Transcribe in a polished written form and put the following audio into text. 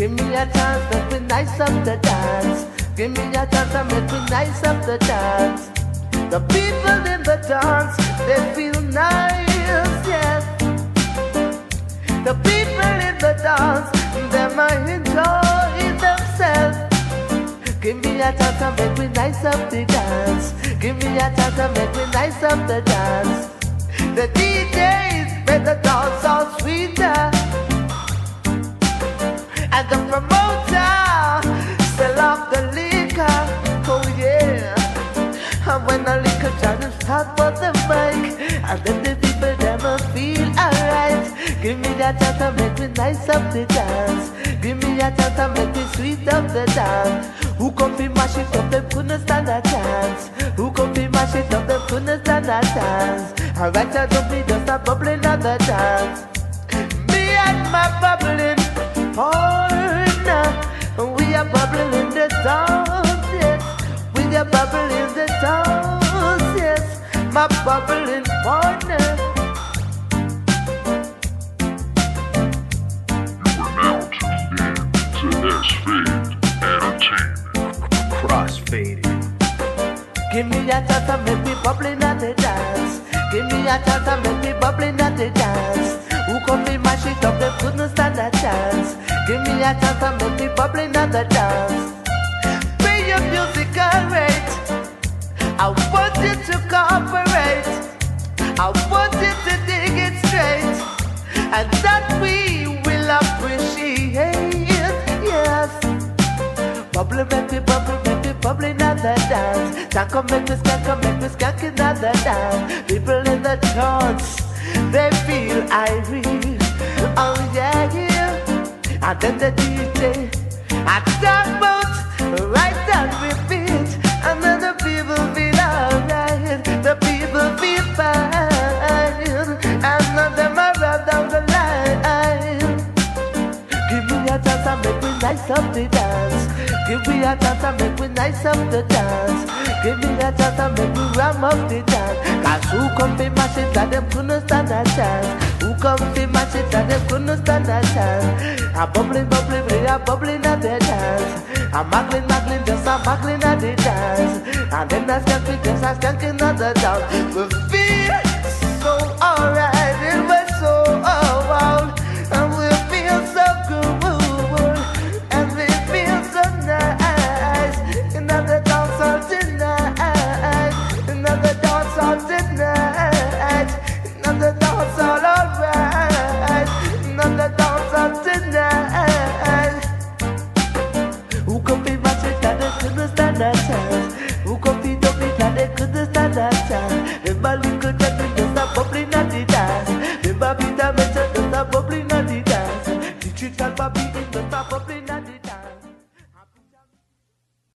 Give me a chance, make me nice up the dance. Give me a chance and make me nice up the dance. The people in the dance, they feel nice, yes. The people in the dance, they might enjoy themselves. Give me a chance and make me nice up the dance. Give me a chance and make me nice up the dance. The DJs make the dance all sweeter, and the promoter sell off the liquor. Oh yeah. And when the liquor charges start for the mic, and then the people them will feel alright. Give me that chance to make me nice up the dance. Give me a chance to make me sweet up the dance. Who come fi mash it up, them couldn't stand a chance. Who come fi mash it up, them couldn't stand a chance. Alright, I don't need just a bubbling on the dance. Me and my bubbling partner, we are bubbling in the dance, yes. We are bubbling in the dance, yes. My bubbling partner. Crossfaded. Give me a chance to make me bubbling at the dance. Give me a chance to make me bubbling at the dance. Who come fi mash it up, them couldn't stand a chance. Give me a chance to make me bubbling at the dance. Pay your musical rate, I want you to cooperate. I want you to dig it straight, and that we will appreciate, yes. Bubble, make me bubbling at the dance. Can't come make me skank in at the dance. People in the dance, they feel irate. Oh yeah, yeah. And then the DJ, I talk about right and repeat. And then the people feel alright. The people feel fine. And none of them are run down the line. Give me a chance and make me nice up the dance. Give me a chance and make me nice up the dance. Give me a chance and make me ram up the dance. Cause who come fi mash it and them couldn't stand a chance. Who come fi mash it and them couldn't stand a chance. I'm bubbling, we are bubbling at the dance. I'm muggling, just I'm muggling at the dance. And then I skanking, just I'm skanking at the dance. We feel